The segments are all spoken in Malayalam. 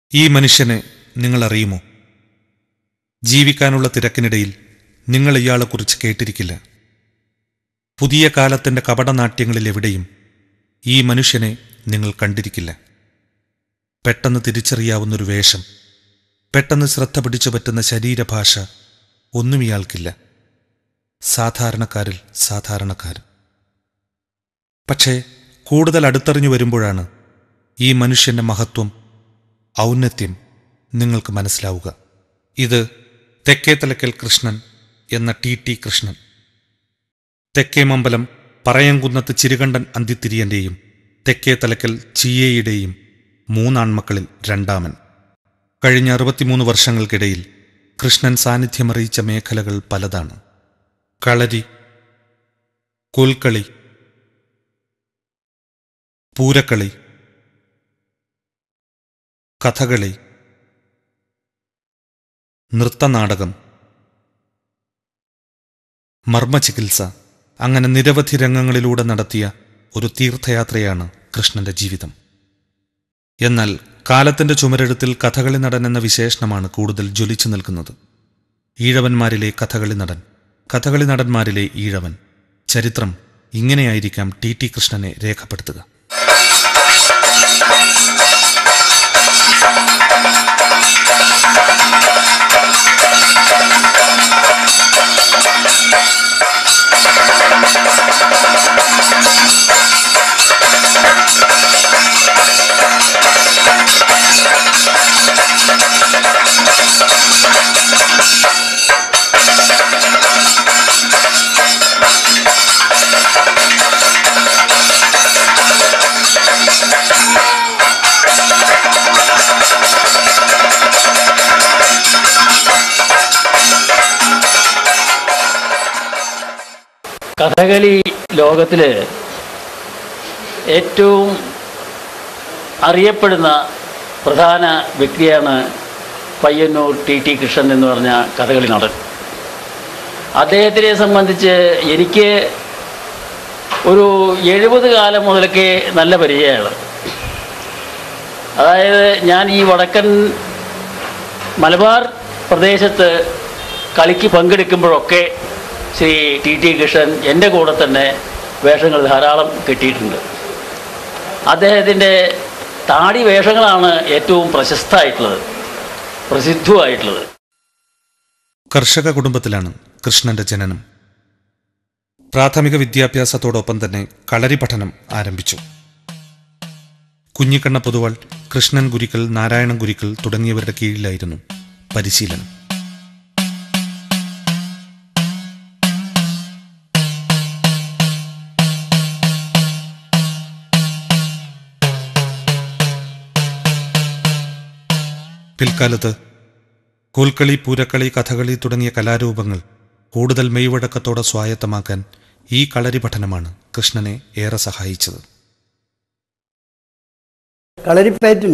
ഈ മനുഷ്യനെ നിങ്ങൾ അറിയുമോ? ജീവിക്കാനുള്ള തിരക്കിനിടയിൽ നിങ്ങൾ ഇയാളെക്കുറിച്ച് കേട്ടിരിക്കില്ല. പുതിയ കാലത്തിൻ്റെ കപടനാട്യങ്ങളിൽ എവിടെയും ഈ മനുഷ്യനെ നിങ്ങൾ കണ്ടിരിക്കില്ല. പെട്ടെന്ന് തിരിച്ചറിയാവുന്നൊരു വേഷം, പെട്ടെന്ന് ശ്രദ്ധ പിടിച്ചു പറ്റുന്ന ശരീരഭാഷ ഒന്നും ഇയാൾക്കില്ല. സാധാരണക്കാരിൽ സാധാരണക്കാരൻ. പക്ഷേ കൂടുതൽ അടുത്തറിഞ്ഞു വരുമ്പോഴാണ് ഈ മനുഷ്യൻ്റെ മഹത്വം, ഔന്നത്യം നിങ്ങൾക്ക് മനസ്സിലാവുക. ഇത് തെക്കേത്തലക്കൽ കൃഷ്ണൻ എന്ന ടി കൃഷ്ണൻ. തെക്കേമമ്പലം പറയംകുന്നത്ത് ചിരുകണ്ഠൻ അന്തിത്തിരിയൻ്റെയും തെക്കേത്തലക്കൽ ചീയയുടെയും മൂന്നാൺമക്കളിൽ രണ്ടാമൻ. കഴിഞ്ഞ 63 വർഷങ്ങൾക്കിടയിൽ കൃഷ്ണൻ സാന്നിധ്യമറിയിച്ച മേഖലകൾ പലതാണ്. കളരി, കോൽക്കളി, പൂരക്കളി, കഥകളി, നൃത്തനാടകം, മർമ്മചികിത്സ, അങ്ങനെ നിരവധി രംഗങ്ങളിലൂടെ നടത്തിയ ഒരു തീർത്ഥയാത്രയാണ് കൃഷ്ണന്റെ ജീവിതം. എന്നാൽ കാലത്തിന്റെ ചുമരെഴുത്തിൽ കഥകളി നടൻ എന്ന വിശേഷണമാണ് കൂടുതൽ ജ്വലിച്ചു നിൽക്കുന്നത്. ഈഴവന്മാരിലെ കഥകളി നടൻ, കഥകളി നടന്മാരിലെ ഈഴവൻ. ചരിത്രം ഇങ്ങനെയായിരിക്കാം ടി കൃഷ്ണനെ രേഖപ്പെടുത്തുക. കഥകളി ലോകത്തിൽ ഏറ്റവും അറിയപ്പെടുന്ന പ്രധാന വ്യക്തിയാണ് പയ്യന്നൂർ ടി കൃഷ്ണൻ എന്ന് പറഞ്ഞ കഥകളി നടൻ. അദ്ദേഹത്തിനെ സംബന്ധിച്ച് എനിക്ക് ഒരു 70 കാലം മുതലൊക്കെ നല്ല പരിചയമാണ്. അതായത് ഞാൻ ഈ വടക്കൻ മലബാർ പ്രദേശത്ത് കളിക്ക് പങ്കെടുക്കുമ്പോഴൊക്കെ ശ്രീ ടി കൃഷ്ണൻ എൻ്റെ കൂടെ തന്നെ വേഷങ്ങൾ ധാരാളം കെട്ടിയിട്ടുണ്ട്. അദ്ദേഹത്തിൻ്റെ താടി വേഷങ്ങളാണ് ഏറ്റവും പ്രസിദ്ധമായിട്ടുള്ളത്. കർഷക കുടുംബത്തിലാണ് കൃഷ്ണന്റെ ജനനം. പ്രാഥമിക വിദ്യാഭ്യാസത്തോടൊപ്പം തന്നെ കളരി പഠനം ആരംഭിച്ചു. കുഞ്ഞിക്കണ്ണ പൊതുവാൾ, കൃഷ്ണൻ ഗുരുക്കൾ, നാരായണൻ ഗുരുക്കൾ തുടങ്ങിയവരുടെ കീഴിലായിരുന്നു പരിശീലനം. പിൽക്കാലത്ത് കോൽക്കളി, പൂരക്കളി, കഥകളി തുടങ്ങിയ കലാരൂപങ്ങൾ കൂടുതൽ മെയ്വഴക്കത്തോടെ സ്വായത്തമാക്കാൻ ഈ കളരി പഠനമാണ് കൃഷ്ണനെ ഏറെ സഹായിച്ചത്. കളരിപ്പയറ്റിൽ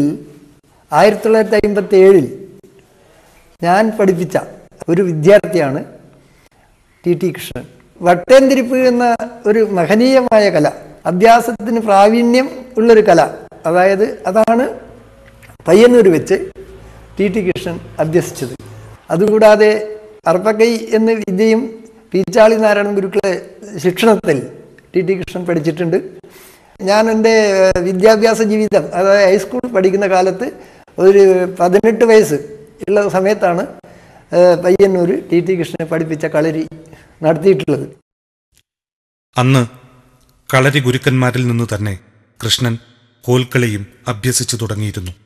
1957 ഞാൻ പഠിപ്പിച്ച ഒരു വിദ്യാർത്ഥിയാണ് ടി കൃഷ്ണൻ. വട്ടേന്തിരിപ്പ് എന്ന ഒരു മഹനീയമായ കല, അഭ്യാസത്തിന് പ്രാവീണ്യം ഉള്ളൊരു കല, അതാണ് പയ്യന്നൂർ വെച്ച് ടി കൃഷ്ണൻ അഭ്യസിച്ചത്. അതുകൂടാതെ അർപ്പക്കൈ എന്ന വിദ്യയും പീച്ചാളി നാരായണൻ ഗുരുക്കളെ ശിക്ഷണത്തിൽ ടി കൃഷ്ണൻ പഠിച്ചിട്ടുണ്ട്. ഞാൻ എൻ്റെ വിദ്യാഭ്യാസ ജീവിതം, അതായത് ഹൈസ്കൂൾ പഠിക്കുന്ന കാലത്ത് ഒരു 18 വയസ്സ് ഉള്ള സമയത്താണ് പയ്യന്നൂർ ടി കൃഷ്ണനെ പഠിപ്പിച്ച കളരി നടത്തിയിട്ടുള്ളത്. അന്ന് കളരി ഗുരുക്കന്മാരിൽ നിന്ന് തന്നെ കൃഷ്ണൻ കോൽക്കളിയും അഭ്യസിച്ചു തുടങ്ങിയിരുന്നു.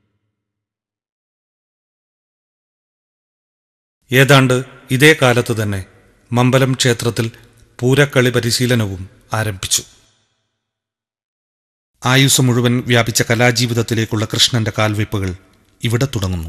ഏതാണ്ട് ഇതേ കാലത്ത് തന്നെ മമ്പലം ക്ഷേത്രത്തിൽ പൂരക്കളി പരിശീലനവും ആരംഭിച്ചു. ആയുസ് മുഴുവൻ വ്യാപിച്ച കലാജീവിതത്തിലേക്കുള്ള കൃഷ്ണന്റെ കാൽവയ്പ്പുകൾ ഇവിടെ തുടങ്ങുന്നു.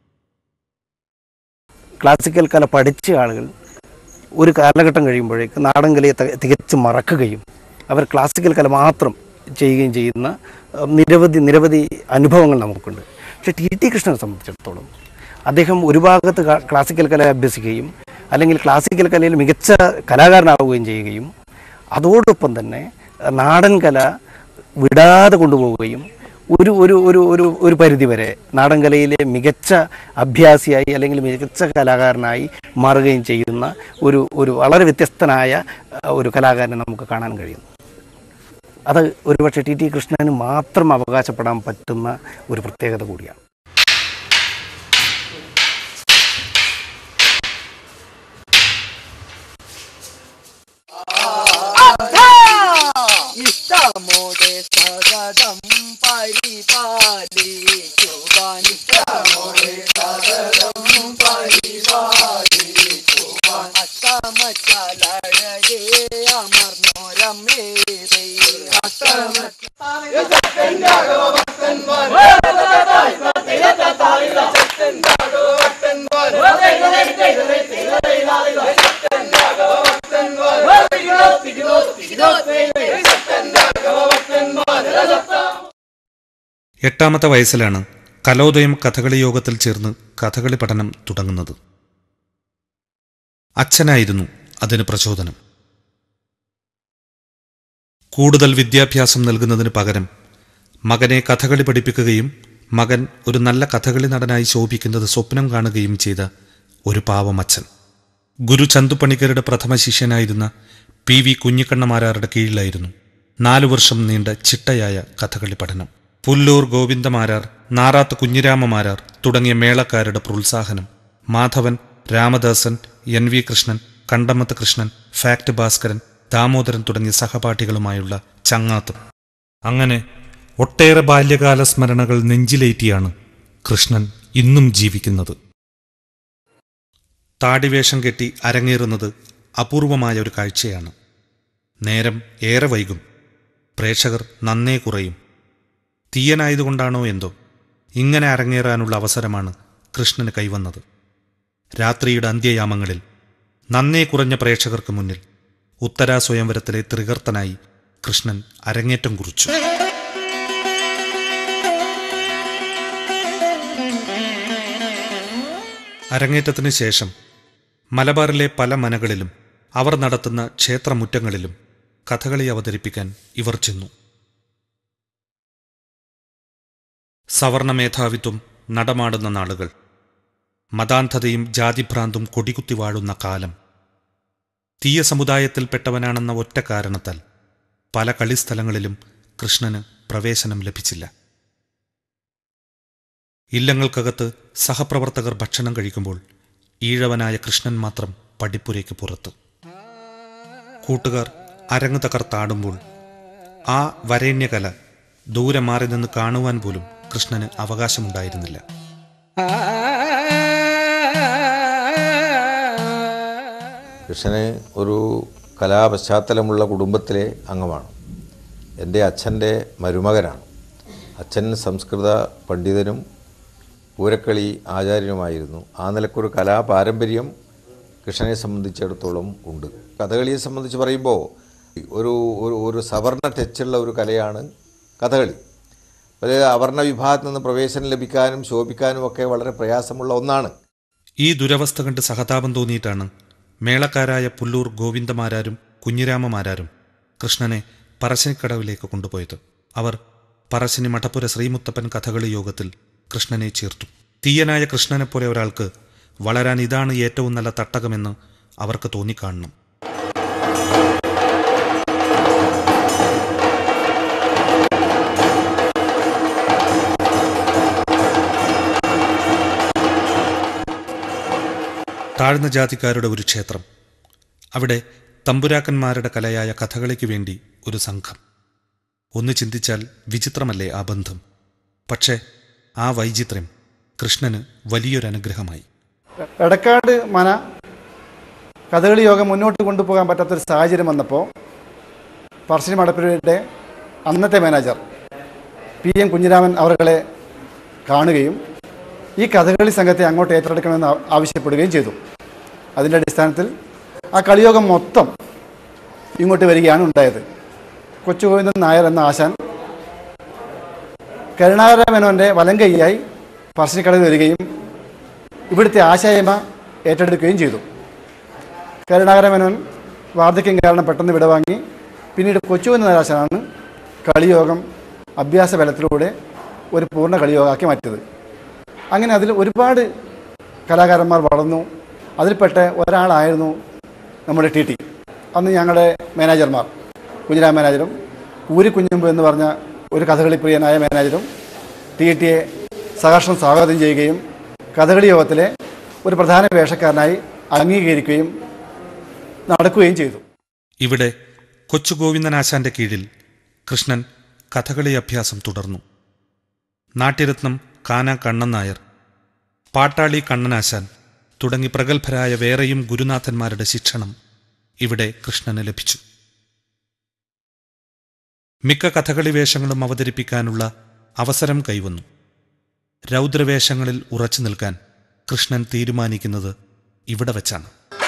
ക്ലാസിക്കൽ കല പഠിച്ച ആളുകൾ ഒരു കാലഘട്ടം കഴിയുമ്പോഴേക്ക് നാടൻ കലയെ തികച്ചും മറക്കുകയും അവർ ക്ലാസിക്കൽ കല മാത്രം ചെയ്യുകയും ചെയ്യുന്ന നിരവധി അനുഭവങ്ങൾ നമുക്കുണ്ട്. പക്ഷേ ടി കൃഷ്ണനെ സംബന്ധിച്ചിടത്തോളം അദ്ദേഹം ഒരു ഭാഗത്ത് ക്ലാസിക്കൽ കല അഭ്യസിക്കുകയും അല്ലെങ്കിൽ ക്ലാസിക്കൽ കലയിൽ മികച്ച കലാകാരനാവുകയും ചെയ്യുകയും അതോടൊപ്പം തന്നെ നാടൻ കല വിടാതെ കൊണ്ടുപോവുകയും ഒരു ഒരു ഒരു ഒരു ഒരു പരിധിവരെ നാടൻകലയിലെ മികച്ച അഭ്യാസിയായി അല്ലെങ്കിൽ മികച്ച കലാകാരനായി മാറുകയും ചെയ്യുന്ന ഒരു വളരെ വ്യത്യസ്തനായ ഒരു കലാകാരനെ നമുക്ക് കാണാൻ കഴിയുന്നു. അത് ഒരുപക്ഷെ ടി കൃഷ്ണന് മാത്രം അവകാശപ്പെടാൻ പറ്റുന്ന ഒരു പ്രത്യേകത കൂടിയാണ്. എട്ടാമത്തെ വയസ്സിലാണ് കലോദയം കഥകളി യോഗത്തിൽ ചേർന്ന് കഥകളി പഠനം തുടങ്ങുന്നത്. അച്ഛനായിരുന്നു അതിന് പ്രചോദനം. കൂടുതൽ വിദ്യാഭ്യാസം നൽകുന്നതിന് പകരം മകനെ കഥകളി പഠിപ്പിക്കുകയും മകൻ ഒരു നല്ല കഥകളി നടനായി ശോഭിക്കുന്നത് സ്വപ്നം കാണുകയും ചെയ്ത ഒരു പാവമച്ഛൻ. ഗുരു ചന്തുപണിക്കരുടെ പ്രഥമ ശിഷ്യനായിരുന്ന PV കുഞ്ഞിക്കണ്ണമാരാരുടെ കീഴിലായിരുന്നു 4 വർഷം നീണ്ട ചിട്ടയായ കഥകളി പഠനം. പുല്ലൂർ ഗോവിന്ദമാരാർ, നാറാത്ത് കുഞ്ഞിരാമമാരാർ തുടങ്ങിയ മേളക്കാരുടെ പ്രോത്സാഹനം, മാധവൻ, രാമദാസൻ, NV കൃഷ്ണൻ, കണ്ടമത്ത് കൃഷ്ണൻ, ഫാക്ട് ഭാസ്കരൻ, ദാമോദരൻ തുടങ്ങിയ സഹപാഠികളുമായുള്ള ചങ്ങാത്തം, അങ്ങനെ ഒട്ടേറെ ബാല്യകാല സ്മരണകൾ നെഞ്ചിലേറ്റിയാണ് കൃഷ്ണൻ ഇന്നും ജീവിക്കുന്നത്. താടിവേഷം കെട്ടി അരങ്ങേറുന്നത് അപൂർവമായ ഒരു കാഴ്ചയാണ്. നേരം ഏറെ വൈകും, പ്രേക്ഷകർ നന്നേ കുറയും. തീയനായതുകൊണ്ടാണോ എന്തോ ഇങ്ങനെ അരങ്ങേറാനുള്ള അവസരമാണ് കൃഷ്ണന് കൈവന്നത്. രാത്രിയുടെ അന്ത്യയാമങ്ങളിൽ നന്നേ കുറഞ്ഞ പ്രേക്ഷകർക്ക് മുന്നിൽ ഉത്തരാ സ്വയംവരത്തിലെ ത്രികർത്തനായി കൃഷ്ണൻ അരങ്ങേറ്റം കുറിച്ചു. അരങ്ങേറ്റത്തിന് ശേഷം മലബാറിലെ പല മനകളിലും അവർ നടത്തുന്ന ക്ഷേത്രമുറ്റങ്ങളിലും കഥകളി അവതരിപ്പിക്കാൻ ഇവർ ചെന്നു. സവർണ മേധാവിത്വം നടമാടുന്ന നാളുകൾ, മതാന്ധതയും ജാതിഭ്രാന്തും കൊടികുത്തി വാഴുന്ന കാലം. തീയ സമുദായത്തിൽപ്പെട്ടവനാണെന്ന ഒറ്റ കാരണത്താൽ പല കളിസ്ഥലങ്ങളിലും കൃഷ്ണന് പ്രവേശനം ലഭിച്ചില്ല. ഇല്ലങ്ങൾക്കകത്ത് സഹപ്രവർത്തകർ ഭക്ഷണം കഴിക്കുമ്പോൾ ഈഴവനായ കൃഷ്ണൻ മാത്രം പടിപ്പുരയ്ക്ക് പുറത്ത്. കൂട്ടുകാർ അരങ്ങ് തകർത്താടുമ്പോൾ ആ വരേണ്യകല ദൂരെ മാറി നിന്ന് കാണുവാൻ പോലും കൃഷ്ണന് അവകാശമുണ്ടായിരുന്നില്ല. കൃഷ്ണന് ഒരു കലാപശ്ചാത്തലമുള്ള കുടുംബത്തിലെ അംഗമാണ്. എൻ്റെ അച്ഛൻ്റെ മരുമകനാണ്. അച്ഛൻ സംസ്കൃത പണ്ഡിതനും പൂരക്കളി ആചാര്യനുമായിരുന്നു. ആ നിലക്കൊരു കലാപാരമ്പര്യം കൃഷ്ണനെ സംബന്ധിച്ചിടത്തോളം ഉണ്ട്. കഥകളിയെ സംബന്ധിച്ച് പറയുമ്പോൾ ഒരു ഒരു സവർണ ടച്ചുള്ള ഒരു കലയാണ് കഥകളി. അത് അവർണ വിഭാഗത്തിൽ നിന്ന് പ്രവേശനം ലഭിക്കാനും ശോഭിക്കാനും ഒക്കെ വളരെ പ്രയാസമുള്ള ഒന്നാണ്. ഈ ദുരവസ്ഥ കണ്ട് സഹതാപം തോന്നിയിട്ടാണ് മേളക്കാരായ പുല്ലൂർ ഗോവിന്ദമാരാരും കുഞ്ഞിരാമമാരാരും കൃഷ്ണനെ പറശ്ശിനിക്കടവിലേക്ക് കൊണ്ടുപോയത്. അവർ പറശ്ശിനി മഠപ്പുര ശ്രീമുത്തപ്പൻ കഥകളി യോഗത്തിൽ കൃഷ്ണനെ ചേർത്തു. തീയനായ കൃഷ്ണനെപ്പോലെ ഒരാൾക്ക് വളരാൻ ഇതാണ് ഏറ്റവും നല്ല തട്ടകമെന്ന് അവർക്ക് തോന്നിക്കാണണം. താഴ്ന്ന ജാതിക്കാരുടെ ഒരു ക്ഷേത്രം, അവിടെ തമ്പുരാക്കന്മാരുടെ കലയായ കഥകളിക്ക് വേണ്ടി ഒരു സംഘം. ഒന്ന് ചിന്തിച്ചാൽ വിചിത്രമല്ലേ ആ ബന്ധം? പക്ഷേ ആ വൈചിത്ര്യം കൃഷ്ണന് വലിയൊരനുഗ്രഹമായി. എടക്കാട് മന കഥകളി യോഗം മുന്നോട്ട് കൊണ്ടുപോകാൻ പറ്റാത്തൊരു സാഹചര്യം വന്നപ്പോൾ പറശ്ശിനി മഠപ്പുരയുടെ അന്നത്തെ മാനേജർ PM കുഞ്ഞിരാമൻ അവരെ കാണുകയും ഈ കഥകളി സംഘത്തെ അങ്ങോട്ട് ഏറ്റെടുക്കണമെന്ന് ആവശ്യപ്പെടുകയും ചെയ്തു. അതിൻ്റെ അടിസ്ഥാനത്തിൽ ആ കളിയോഗം മൊത്തം ഇങ്ങോട്ട് വരികയാണ് ഉണ്ടായത്. കൊച്ചു ഗോവിന്ദൻ നായർ എന്ന ആശാൻ കരുണാകര മേനോൻ്റെ വലങ്കൈയായി പറശ്ശിനിക്കടവിൽ വരികയും ഇവിടുത്തെ ആശയമ ഏറ്റെടുക്കുകയും ചെയ്തു. കരുണാകര മേനോൻ വാർദ്ധക്യം കാരണം പെട്ടെന്ന് വിടവാങ്ങി. പിന്നീട് കൊച്ചു ഗോവിന്ദൻ നായർ ആശാനാണ് കളിയോഗം അഭ്യാസ ബലത്തിലൂടെ ഒരു പൂർണ്ണ കളിയോഗമാക്കി മാറ്റിയത്. അങ്ങനെ അതിൽ ഒരുപാട് കലാകാരന്മാർ വളർന്നു. അതിൽപ്പെട്ട ഒരാളായിരുന്നു നമ്മുടെ ടി ടി. അന്ന് ഞങ്ങളുടെ മാനേജർമാർ, കുഞ്ഞിരാം മാനേജറും കുഞ്ഞുമ്പ് എന്ന് പറഞ്ഞ ഒരു കഥകളി പ്രിയനായ മാനേജറും ടി ടിയെ സഹർഷം സ്വാഗതം ചെയ്യുകയും കഥകളി യോഗത്തിലെ ഒരു പ്രധാന വേഷക്കാരനായി അംഗീകരിക്കുകയും നടക്കുകയും ചെയ്തു. ഇവിടെ കൊച്ചു ഗോവിന്ദനാശാന്റെ കീഴിൽ കൃഷ്ണൻ കഥകളി അഭ്യാസം തുടർന്നു. നാട്യരത്നം കാന കണ്ണൻ നായർ, പാട്ടാളി കണ്ണനാശാൻ തുടങ്ങി പ്രഗത്ഭരായ വേറെയും ഗുരുനാഥന്മാരുടെ ശിക്ഷണം ഇവിടെ കൃഷ്ണന് ലഭിച്ചു. മിക്ക കഥകളി വേഷങ്ങളും അവതരിപ്പിക്കാനുള്ള അവസരം കൈവന്നു. രൗദ്രവേഷങ്ങളിൽ ഉറച്ചു നിൽക്കാൻ കൃഷ്ണൻ തീരുമാനിക്കുന്നത് ഇവിടെ വച്ചാണ്.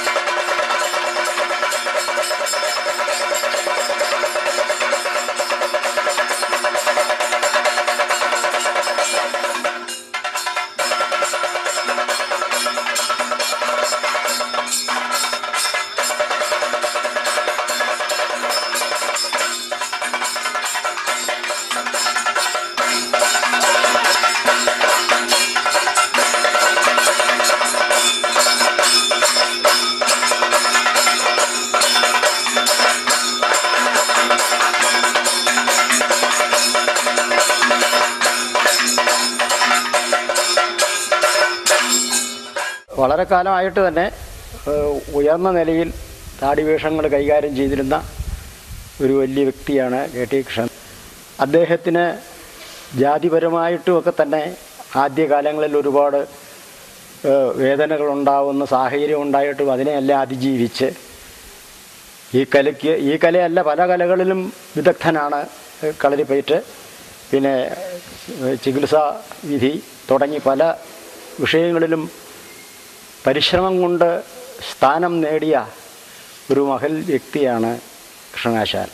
വളരെ കാലമായിട്ട് തന്നെ ഉയർന്ന നിലയിൽ താടിവേഷങ്ങൾ കൈകാര്യം ചെയ്തിരുന്ന ഒരു വലിയ വ്യക്തിയാണ് കെ ടി കൃഷ്ണൻ. അദ്ദേഹത്തിന് ജാതിപരമായിട്ടുമൊക്കെ തന്നെ ആദ്യകാലങ്ങളിൽ ഒരുപാട് വേദനകളുണ്ടാവുന്ന സാഹചര്യം ഉണ്ടായിട്ടും അതിനെയെല്ലാം അതിജീവിച്ച് ഈ കലയല്ല പല കലകളിലും വിദഗ്ധനാണ്. കളരിപ്പയറ്റ്, പിന്നെ ചികിത്സാ വിധി തുടങ്ങി പല വിഷയങ്ങളിലും പരിശ്രമം കൊണ്ട് സ്ഥാനം നേടിയ ഒരു മഹൽ വ്യക്തിയാണ് കൃഷ്ണനാശാൻ.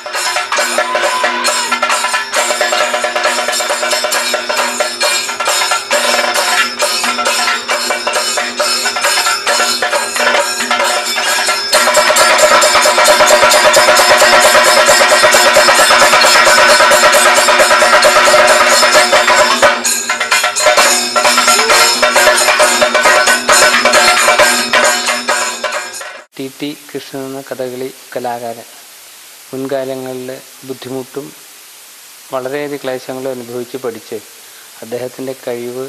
ടി കൃഷ്ണൻ എന്ന കഥകളി കലാകാരൻ മുൻകാലങ്ങളിൽ ബുദ്ധിമുട്ടും വളരെയധികം ക്ലേശങ്ങളും അനുഭവിച്ച് പഠിച്ച് അദ്ദേഹത്തിൻ്റെ കഴിവ്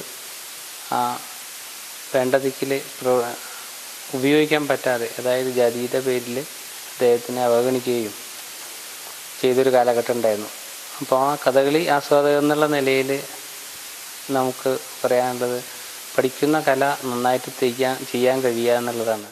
വേണ്ട ദിക്കിൽ ഉപയോഗിക്കാൻ പറ്റാതെ, അതായത് ജാതിയുടെ പേരിൽ അദ്ദേഹത്തിനെ അവഗണിക്കുകയും ചെയ്തൊരു കാലഘട്ടം ഉണ്ടായിരുന്നു. അപ്പോൾ ആ കഥകളി ആസ്വാദകർ എന്നുള്ള നിലയിൽ നമുക്ക് പറയാനുള്ളത് പഠിക്കുന്ന കല നന്നായിട്ട് ചെയ്യാൻ കഴിയുക എന്നുള്ളതാണ്.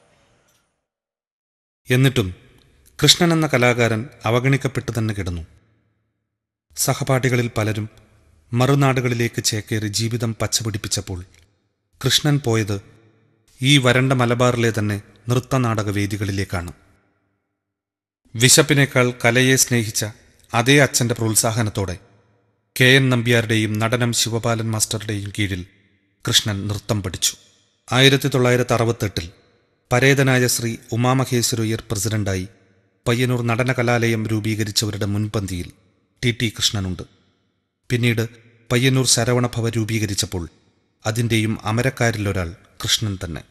എന്നിട്ടും കൃഷ്ണൻ എന്ന കലാകാരൻ അവഗണിക്കപ്പെട്ടു തന്നെ കിടന്നു. സഹപാഠികളിൽ പലരും മറുനാടുകളിലേക്ക് ചേക്കേറി ജീവിതം പച്ചപിടിപ്പിച്ചപ്പോൾ കൃഷ്ണൻ പോയത് ഈ വരണ്ട മലബാറിലെ തന്നെ നൃത്തനാടക വേദികളിലേക്കാണ്. വിശപ്പിനേക്കാൾ കലയെ സ്നേഹിച്ച അതേ അച്ഛൻ്റെ പ്രോത്സാഹനത്തോടെ കെ എൻ നമ്പ്യാരുടെയും നടനം ശിവപാലൻ മാസ്റ്ററുടെയും കീഴിൽ കൃഷ്ണൻ നൃത്തം പഠിച്ചു. 1968 പരേതനായ ശ്രീ ഉമാമഹേശ്വരയ്യർ പ്രസിഡന്റായി പയ്യന്നൂർ നടന കലാലയം രൂപീകരിച്ചവരുടെ മുൻപന്തിയിൽ ടി കൃഷ്ണനുണ്ട്. പിന്നീട് പയ്യന്നൂർ ശരവണഭവ രൂപീകരിച്ചപ്പോൾ അതിൻ്റെയും അമരക്കാരിലൊരാൾ കൃഷ്ണൻ തന്നെ.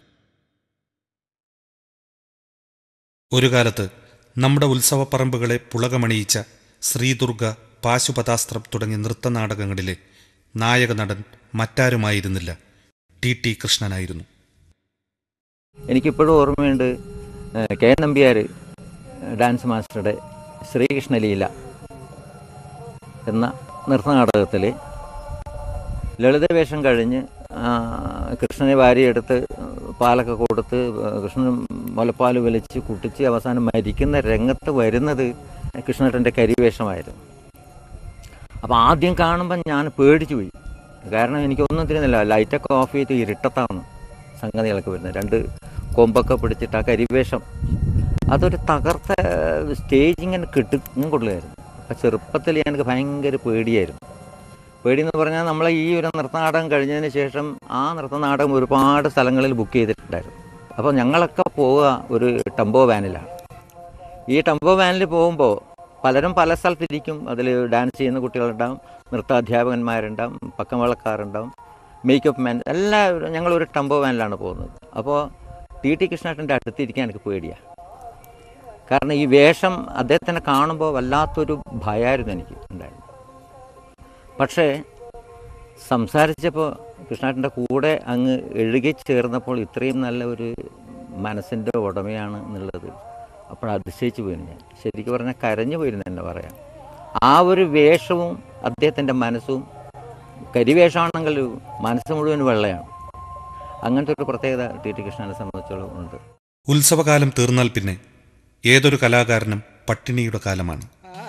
ഒരു കാലത്ത് നമ്മുടെ ഉത്സവപ്പറമ്പുകളെ പുളകമണിയിച്ച ശ്രീദുർഗ, പാശുപതാസ്ത്രം തുടങ്ങിയ നൃത്തനാടകങ്ങളിലെ നായക നടൻ മറ്റാരുമായിരുന്നില്ല, ടി കൃഷ്ണനായിരുന്നു. എനിക്കിപ്പോഴും ഓർമ്മയുണ്ട്, കെ എൻ നമ്പ്യാർ ഡാൻസ് മാസ്റ്ററുടെ ശ്രീകൃഷ്ണലീല എന്ന നൃത്തനാടകത്തിൽ ലളിതവേഷം കഴിഞ്ഞ് കൃഷ്ണനെ വാരിയെടുത്ത് പാലൊക്കെ കൊടുത്ത് കൃഷ്ണൻ മുലപ്പാൽ വലിച്ച് കുട്ടിച്ച് അവസാനം മരിക്കുന്ന രംഗത്ത് വരുന്നത് കൃഷ്ണേട്ടൻ്റെ കരിവേഷമായിരുന്നു. അപ്പോൾ ആദ്യം കാണുമ്പം ഞാൻ പേടിച്ചു പോയി. കാരണം എനിക്കൊന്നും തിരിയുന്നില്ല. ലൈറ്റൊക്കെ ഓഫ് ചെയ്ത് ഇരുട്ടത്താണ് സംഗതികളൊക്കെ വരുന്നത്. 2 കൊമ്പൊക്കെ പിടിച്ചിട്ട് ആ കരിവേഷം അതൊരു തകർത്ത സ്റ്റേജ് ഇങ്ങനെ കൊള്ളുമായിരുന്നു. അപ്പം ചെറുപ്പത്തിൽ എനിക്ക് ഭയങ്കര പേടിയായിരുന്നു. പേടിയെന്ന് പറഞ്ഞാൽ നമ്മൾ ഈ ഒരു നൃത്തനാടകം കഴിഞ്ഞതിന് ശേഷം ആ നൃത്തനാടകം ഒരുപാട് സ്ഥലങ്ങളിൽ ബുക്ക് ചെയ്തിട്ടുണ്ടായിരുന്നു. അപ്പോൾ ഞങ്ങളൊക്കെ പോവുക ഒരു ടെമ്പോ വാനിലാണ്. ഈ ടെമ്പോ വാനിൽ പോകുമ്പോൾ പലരും പല സ്ഥലത്തിരിക്കും. അതിൽ ഡാൻസ് ചെയ്യുന്ന കുട്ടികളുണ്ടാവും, നൃത്താധ്യാപകന്മാരുണ്ടാവും, പക്കമേളക്കാരുണ്ടാവും, മേക്കപ്പ് മാൻ, എല്ലാവരും. ഞങ്ങളൊരു ടംബോ വാനിലാണ് പോകുന്നത്. അപ്പോൾ ടി കൃഷ്ണേട്ടൻ്റെ അടുത്തിരിക്കാൻ എനിക്ക് പേടിയാണ്. കാരണം ഈ വേഷം അദ്ദേഹത്തിനെ കാണുമ്പോൾ വല്ലാത്തൊരു ഭയമായിരുന്നു എനിക്ക് ഉണ്ടായിരുന്നു. പക്ഷേ സംസാരിച്ചപ്പോൾ കൃഷ്ണേട്ടൻ്റെ കൂടെ അങ്ങ് എഴുകി ചേർന്നപ്പോൾ ഇത്രയും നല്ല ഒരു മനസ്സിൻ്റെ ഉടമയാണ് എന്നുള്ളത് അപ്പോൾ അതിശയിച്ചു പോയിരുന്നു ഞാൻ. ശരിക്കും പറഞ്ഞാൽ കരഞ്ഞു പോയിരുന്നു തന്നെ പറയാം. ആ ഒരു വേഷവും അദ്ദേഹത്തിൻ്റെ മനസ്സും, കരിവേഷമാണെങ്കിൽ മനസ്സ് മുഴുവൻ വെള്ളയാണ്. അങ്ങനത്തെ ഒരു പ്രത്യേകത ടി കൃഷ്ണനെ സംബന്ധിച്ചോളം ഉണ്ട്. ഉത്സവകാലം തീർന്നാൽ പിന്നെ ഏതൊരു കലാകാരനും പട്ടിണിയുടെ കാലമാണ്.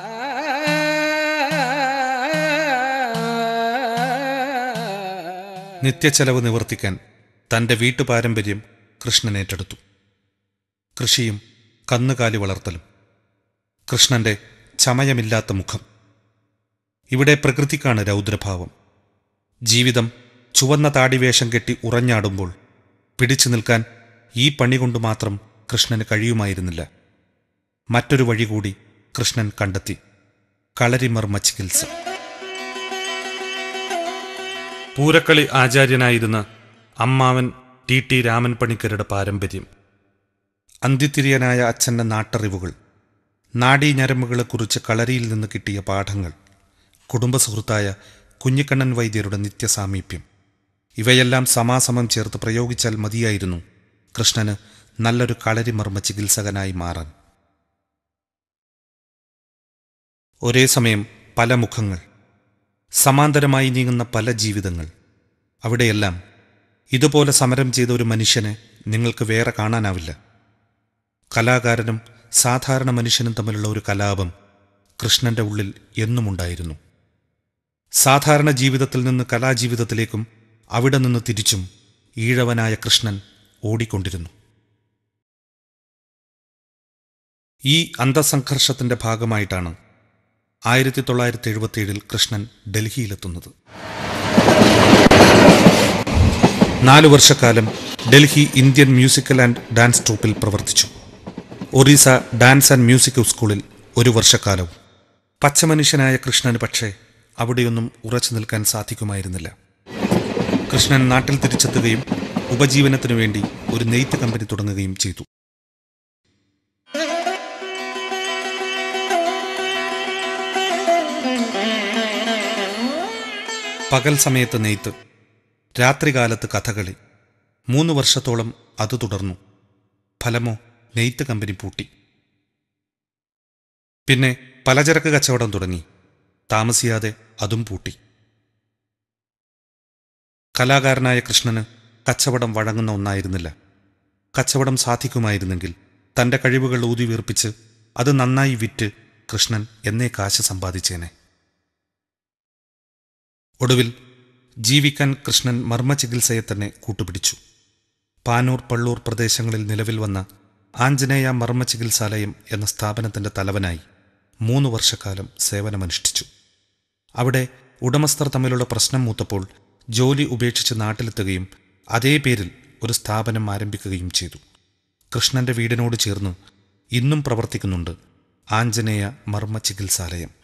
നിത്യച്ചെലവ് നിവർത്തിക്കാൻ തൻ്റെ വീട്ടുപാരമ്പര്യം കൃഷ്ണൻ ഏറ്റെടുത്തു. കൃഷിയും കന്നുകാലി വളർത്തലും. കൃഷ്ണന്റെ ചമയമില്ലാത്ത മുഖം. ഇവിടെ പ്രകൃതിക്കാണ് രൗദ്രഭാവം. ജീവിതം ചുവന്ന താടിവേഷം കെട്ടി ഉറഞ്ഞാടുമ്പോൾ പിടിച്ചു നിൽക്കാൻ ഈ പണി കൊണ്ട് മാത്രം കൃഷ്ണന് കഴിയുമായിരുന്നില്ല. മറ്റൊരു വഴി കൂടി കൃഷ്ണൻ കണ്ടെത്തി: കളരിമർമ്മ ചികിത്സ. പൂരക്കളി ആചാര്യനായിരുന്ന അമ്മാവൻ ടി രാമൻ പണിക്കരുടെ പാരമ്പര്യം, അന്തിത്തിരിയനായ അച്ഛൻ്റെ നാട്ടറിവുകൾ, നാഡീഞരമ്പുകളെക്കുറിച്ച് കളരിയിൽ നിന്ന് കിട്ടിയ പാഠങ്ങൾ, കുടുംബസുഹൃത്തായ കുഞ്ഞിക്കണ്ണൻ വൈദ്യരുടെ നിത്യസാമീപ്യം, ഇവയെല്ലാം സമാസമം ചേർത്ത് പ്രയോഗിച്ചാൽ മതിയായിരുന്നു കൃഷ്ണന് നല്ലൊരു കളരിമർമ്മ ചികിത്സകനായി മാറാൻ. ഒരേ സമയം പല മുഖങ്ങൾ, സമാന്തരമായി നീങ്ങുന്ന പല ജീവിതങ്ങൾ. അവിടെയെല്ലാം ഇതുപോലെ സമരം ചെയ്ത ഒരു മനുഷ്യനെ നിങ്ങൾക്ക് വേറെ കാണാനാവില്ല. കലാകാരനും സാധാരണ മനുഷ്യനും തമ്മിലുള്ള ഒരു കലാപം കൃഷ്ണന്റെ ഉള്ളിൽ എന്നുമുണ്ടായിരുന്നു. സാധാരണ ജീവിതത്തിൽ നിന്ന് കലാജീവിതത്തിലേക്കും അവിടെ നിന്ന് തിരിച്ചും ഈഴവനായ കൃഷ്ണൻ ഓടിക്കൊണ്ടിരുന്നു. ഈ അന്തസംഘർഷത്തിന്റെ ഭാഗമായിട്ടാണ് 1977 കൃഷ്ണൻ ഡൽഹിയിലെത്തുന്നത്. 4 വർഷക്കാലം Delhi Indian musical and dance ട്രൂപ്പിൽ പ്രവർത്തിച്ചു. ഒറീസ ഡാൻസ് ആൻഡ് മ്യൂസിക് സ്കൂളിൽ 1 വർഷക്കാലവും. പച്ചമനുഷ്യനായ കൃഷ്ണന് പക്ഷേ അവിടെയൊന്നും ഉറച്ചു നിൽക്കാൻ സാധിക്കുമായിരുന്നില്ല. കൃഷ്ണൻ നാട്ടിൽ തിരിച്ചെത്തുകയും ഉപജീവനത്തിനു വേണ്ടി ഒരു നെയ്ത്ത് കമ്പനി തുടങ്ങുകയും ചെയ്തു. പകൽ സമയത്ത് നെയ്ത്ത്, രാത്രികാലത്ത് കഥകളി. 3 വർഷത്തോളം അത് തുടർന്നു. ഫലമോ നെയ്ത്ത് കമ്പനി പൂട്ടി. പിന്നെ പലചരക്ക് കച്ചവടം തുടങ്ങി. താമസിയാതെ അതും പൂട്ടി. കലാകാരനായ കൃഷ്ണന് കച്ചവടം വഴങ്ങുന്ന ഒന്നായിരുന്നില്ല. കച്ചവടം സാധിക്കുമായിരുന്നെങ്കിൽ തൻ്റെ കഴിവുകൾ ഊതിവീർപ്പിച്ച് അത് നന്നായി വിറ്റ് കൃഷ്ണൻ എന്നേ കാശ് സമ്പാദിച്ചേനെ. ഒടുവിൽ ജീവിക്കാൻ കൃഷ്ണൻ മർമ്മ ചികിത്സയെ തന്നെ കൂട്ടുപിടിച്ചു. പാനൂർ, പള്ളൂർ പ്രദേശങ്ങളിൽ നിലവിൽ വന്ന ആഞ്ജനേയ മർമ്മ ചികിത്സാലയം എന്ന സ്ഥാപനത്തിൻ്റെ തലവനായി 3 വർഷക്കാലം സേവനമനുഷ്ഠിച്ചു. അവിടെ ഉടമസ്ഥർ തമ്മിലുള്ള പ്രശ്നം മൂത്തപ്പോൾ ജോലി ഉപേക്ഷിച്ച് നാട്ടിലെത്തുകയും അതേ പേരിൽ ഒരു സ്ഥാപനം ആരംഭിക്കുകയും ചെയ്തു. കൃഷ്ണന്റെ വീടിനോട് ചേർന്ന് ഇന്നും പ്രവർത്തിക്കുന്നുണ്ട് ആഞ്ജനേയ മർമ്മ ചികിത്സാലയം.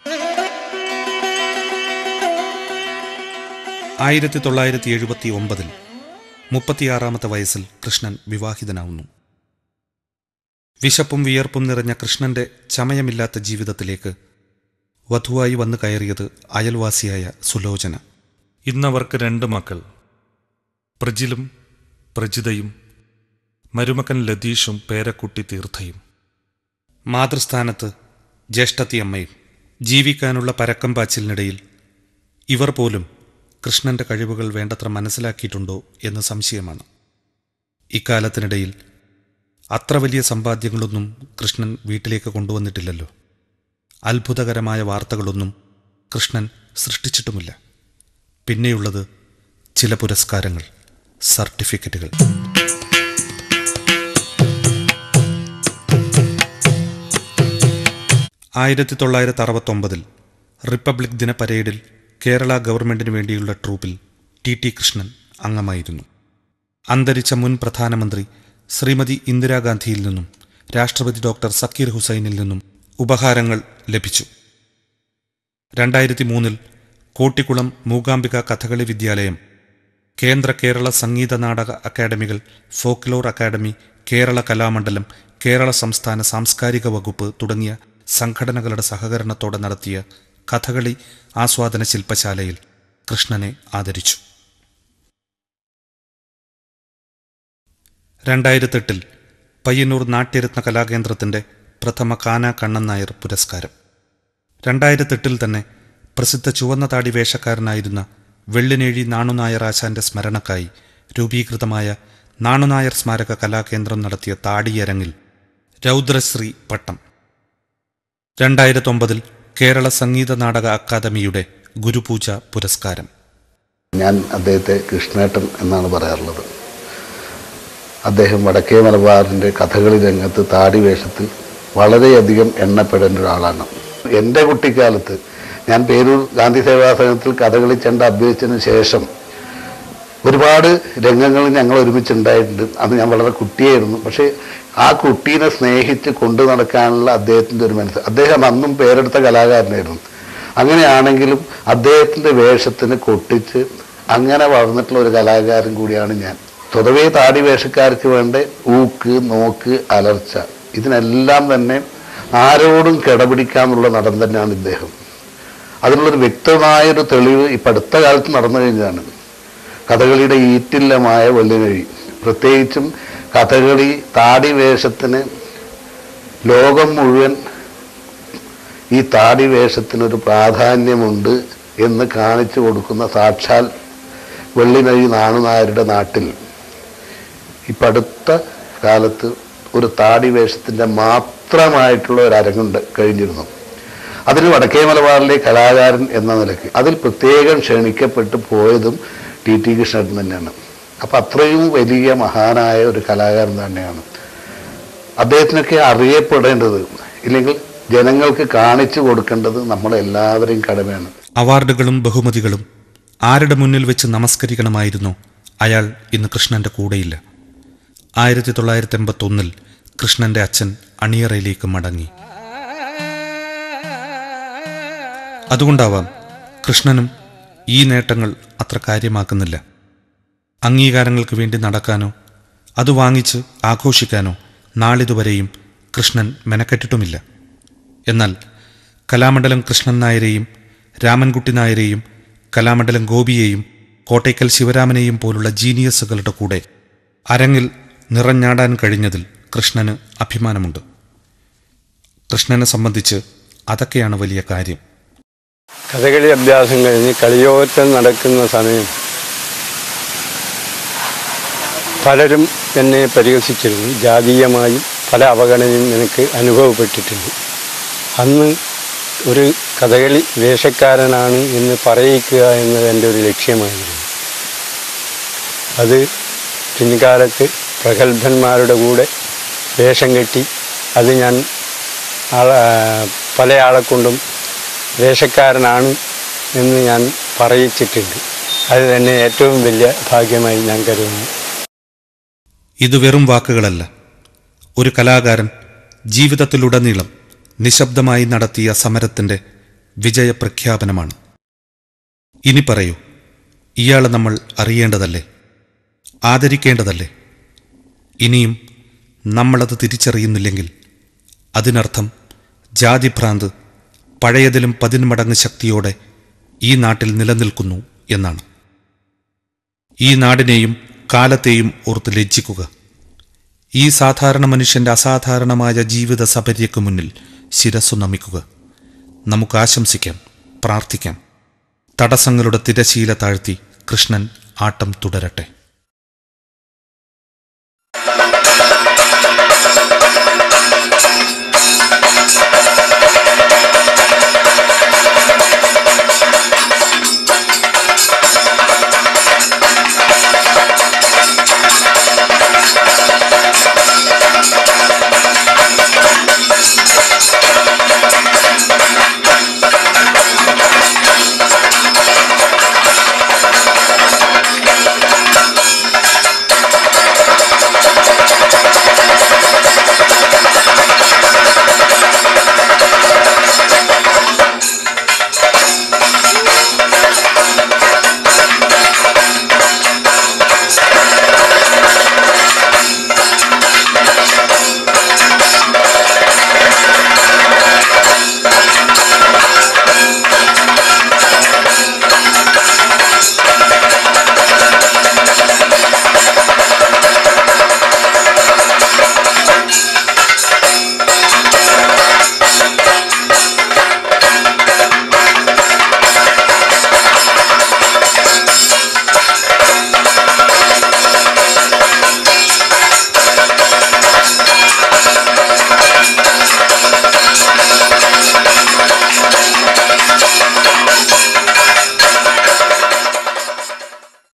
1979 36-ാമത്തെ വയസ്സിൽ കൃഷ്ണൻ വിവാഹിതനാവുന്നു. വിശപ്പും വിയർപ്പും നിറഞ്ഞ കൃഷ്ണന്റെ ചമയമില്ലാത്ത ജീവിതത്തിലേക്ക് വധുവായി വന്നു കയറിയത് അയൽവാസിയായ സുലോചന. ഇന്നവർക്ക് 2 മക്കൾ, പ്രജിലും പ്രജിതയും, മരുമക്കൻ ലതീഷും പേരക്കുട്ടി തീർത്ഥയും. മാതൃസ്ഥാനത്ത് ജ്യേഷ്ഠത്തിയമ്മയും. ജീവിക്കാനുള്ള പരക്കം പാച്ചിലിനിടയിൽ ഇവർ പോലും കൃഷ്ണന്റെ കഴിവുകൾ വേണ്ടത്ര മനസ്സിലാക്കിയിട്ടുണ്ടോ എന്ന് സംശയമാണ്. ഇക്കാലത്തിനിടയിൽ അത്ര വലിയ സമ്പാദ്യങ്ങളൊന്നും കൃഷ്ണൻ വീട്ടിലേക്ക് കൊണ്ടുവന്നിട്ടില്ലല്ലോ. അത്ഭുതകരമായ വാർത്തകളൊന്നും കൃഷ്ണൻ സൃഷ്ടിച്ചിട്ടുമില്ല. പിന്നെയുള്ളത് ചില പുരസ്കാരങ്ങൾ, സർട്ടിഫിക്കറ്റുകൾ. 1969 റിപ്പബ്ലിക് ദിന പരേഡിൽ കേരള ഗവൺമെന്റിനു വേണ്ടിയുള്ള ട്രൂപ്പിൽ ടി കൃഷ്ണൻ അംഗമായിരുന്നു. അന്തരിച്ച മുൻ പ്രധാനമന്ത്രി ശ്രീമതി ഇന്ദിരാഗാന്ധിയിൽ നിന്നും രാഷ്ട്രപതി ഡോക്ടർ സക്കീർ ഹുസൈനിൽ നിന്നും ഉപഹാരങ്ങൾ ലഭിച്ചു. 2003 കോട്ടിക്കുളം മൂകാംബിക കഥകളി വിദ്യാലയം, കേന്ദ്ര കേരള സംഗീത നാടക അക്കാദമികൾ, ഫോക്ലോർ അക്കാദമി, കേരള കലാമണ്ഡലം, കേരള സംസ്ഥാന സാംസ്കാരിക വകുപ്പ് തുടങ്ങിയ സംഘടനകളുടെ സഹകരണത്തോടെ നടത്തിയ കഥകളി ആസ്വാദന ശില്പശാലയിൽ കൃഷ്ണനെ ആദരിച്ചു. 2008 പയ്യന്നൂർ നാട്യരത്ന കലാകേന്ദ്രത്തിൻ്റെ പ്രഥമ കാന കണ്ണൻ നായർ പുരസ്കാരം. 2008 തന്നെ പ്രസിദ്ധ ചുവന്ന താടി വേഷക്കാരനായിരുന്ന വെള്ളിനേഴി നാണുനായർ ആശാന്റെ സ്മരണക്കായി രൂപീകൃതമായ നാണുനായർ സ്മാരക കലാകേന്ദ്രം നടത്തിയ താടിയരങ്ങിൽ രൗദ്രശ്രീ പട്ടം. 2009 കേരള സംഗീത നാടക അക്കാദമിയുടെ ഗുരുപൂജ പുരസ്കാരം. ഞാൻ അദ്ദേഹത്തെ കൃഷ്ണേട്ടൻ എന്നാണ് പറയാറുള്ളത്. അദ്ദേഹം വടക്കേ മലബാറിൻ്റെ കഥകളി രംഗത്ത് താടി വേഷത്തിൽ വളരെയധികം എണ്ണപ്പെടേണ്ട ഒരാളാണ്. എൻ്റെ കുട്ടിക്കാലത്ത് ഞാൻ പേരൂർ ഗാന്ധി സേവാസനത്തിൽ കഥകളി ചെണ്ട അഭ്യസിച്ചതിന് ശേഷം ഒരുപാട് രംഗങ്ങൾ ഞങ്ങൾ ഒരുമിച്ചുണ്ടായിട്ടുണ്ട്. അത് ഞാൻ വളരെ കുട്ടിയായിരുന്നു. പക്ഷേ ആ കുട്ടീനെ സ്നേഹിച്ച് കൊണ്ടു നടക്കാനുള്ള അദ്ദേഹത്തിൻ്റെ ഒരു മനസ്സ്. അദ്ദേഹം അന്നും പേരെടുത്ത കലാകാരനായിരുന്നു. അങ്ങനെയാണെങ്കിലും അദ്ദേഹത്തിൻ്റെ വേഷത്തിന് കൊട്ടിച്ച് അങ്ങനെ വളർന്നിട്ടുള്ള ഒരു കലാകാരൻ കൂടിയാണ് ഞാൻ. സ്വതവേ താടി വേഷക്കാർക്ക് വേണ്ട ഊക്ക്, നോക്ക്, അലർച്ച, ഇതിനെല്ലാം തന്നെ ആരോടും കിടപിടിക്കാമെന്നുള്ള നടൻ തന്നെയാണ് ഇദ്ദേഹം. അതിനുള്ളൊരു വ്യക്തമായൊരു തെളിവ് ഇപ്പം അടുത്ത കാലത്ത് നടന്നു കഴിഞ്ഞാണ്. കഥകളിയുടെ ഈറ്റില്ലമായ വെള്ളിനഴി, പ്രത്യേകിച്ചും കഥകളി താടി വേഷത്തിന് ലോകം മുഴുവൻ ഈ താടി വേഷത്തിനൊരു പ്രാധാന്യമുണ്ട് എന്ന് കാണിച്ചു കൊടുക്കുന്ന സാക്ഷാൽ വെള്ളിനഴി നാണുനായരുടെ നാട്ടിൽ ഇപ്പം അടുത്ത കാലത്ത് ഒരു താടി വേഷത്തിൻ്റെ മാത്രമായിട്ടുള്ള ഒരു അരങ്ങുണ്ട് കഴിഞ്ഞിരുന്നു. അതിന് വടക്കേ മലബാറിലെ കലാകാരൻ എന്ന നിലയ്ക്ക് അതിൽ പ്രത്യേകം ക്ഷണിക്കപ്പെട്ട് പോയതും ടി കൃഷ്ണൻ തന്നെയാണ്. അപ്പം അത്രയും വലിയ മഹാനായ ഒരു കലാകാരൻ തന്നെയാണ്. അദ്ദേഹത്തിനൊക്കെ അറിയപ്പെടേണ്ടത്, ഇല്ലെങ്കിൽ ജനങ്ങൾക്ക് കാണിച്ചു കൊടുക്കേണ്ടത് നമ്മളെല്ലാവരെയും കടമയാണ്. അവാർഡുകളും ബഹുമതികളും ആരുടെ മുന്നിൽ വെച്ച് നമസ്കരിക്കണമായിരുന്നു അയാൾ ഇന്ന് കൃഷ്ണന്റെ കൂടെയില്ല. 1981 കൃഷ്ണന്റെ അച്ഛൻ അണിയറയിലേക്ക് മടങ്ങി. അതുകൊണ്ടാവാം കൃഷ്ണനും ഈ നേട്ടങ്ങൾ അത്ര കാര്യമാക്കുന്നില്ല. അംഗീകാരങ്ങൾക്ക് വേണ്ടി നടക്കാനോ അത് വാങ്ങിച്ച് ആഘോഷിക്കാനോ നാളിതുവരെയും കൃഷ്ണൻ മെനക്കെട്ടിട്ടുമില്ല. എന്നാൽ കലാമണ്ഡലം കൃഷ്ണൻ നായരെയും രാമൻകുട്ടി നായരെയും കലാമണ്ഡലം ഗോപിയെയും കോട്ടയ്ക്കൽ ശിവരാമനെയും പോലുള്ള ജീനിയസുകളുടെ കൂടെ അരങ്ങിൽ നിറഞ്ഞാടാൻ കഴിഞ്ഞതിൽ കൃഷ്ണന് അഭിമാനമുണ്ട്. കൃഷ്ണനെ സംബന്ധിച്ച് അതൊക്കെയാണ് വലിയ കാര്യം. കഥകളി അഭ്യാസം കഴിഞ്ഞ് കളിയോട്ടം നടക്കുന്ന സമയം പലരും എന്നെ പരിഹസിച്ചിരുന്നു. ജാതീയമായും പല അവഗണനയും എനിക്ക് അനുഭവപ്പെട്ടിട്ടുണ്ട്. അന്ന് ഒരു കഥകളി വേഷക്കാരനാണ് എന്ന് പറയിക്കുക എന്നത് എൻ്റെ ഒരു ലക്ഷ്യമായിരുന്നു. അത് പിൻകാലത്ത് പ്രഗത്ഭന്മാരുടെ കൂടെ വേഷം കെട്ടി അത് ഞാൻ പല ആളെക്കൊണ്ടും വേഷക്കാരനാണ് എന്ന് ഞാൻ പറയിച്ചിട്ടുണ്ട്. അത് തന്നെ ഏറ്റവും വലിയ ഭാഗ്യമായി ഞാൻ കരുതുന്നു. ഇത് വെറും വാക്കുകളല്ല. ഒരു കലാകാരൻ ജീവിതത്തിലുടനീളം നിശബ്ദമായി നടത്തിയ സമരത്തിൻ്റെ വിജയപ്രഖ്യാപനമാണ്. ഇനി പറയൂ, ഇയാളെ നമ്മൾ അറിയേണ്ടതല്ലേ, ആദരിക്കേണ്ടതല്ലേ? ഇനിയും നമ്മളത് തിരിച്ചറിയുന്നില്ലെങ്കിൽ അതിനർത്ഥം ജാതിഭ്രാന്ത് പഴയതിലും 10 മടങ്ങ് ശക്തിയോടെ ഈ നാട്ടിൽ നിലനിൽക്കുന്നു എന്നാണ്. ഈ നാടിനെയും കാലത്തെയും ഓർത്ത് ലജ്ജിക്കുക. ഈ സാധാരണ മനുഷ്യൻ്റെ അസാധാരണമായ ജീവിത സപര്യക്ക് മുന്നിൽ ശിരസ്സു നമിക്കുക. നമുക്ക് ആശംസിക്കാം, പ്രാർത്ഥിക്കാം. തടസ്സങ്ങളുടെ തിരശീല താഴ്ത്തി കൃഷ്ണൻ ആട്ടം തുടരട്ടെ.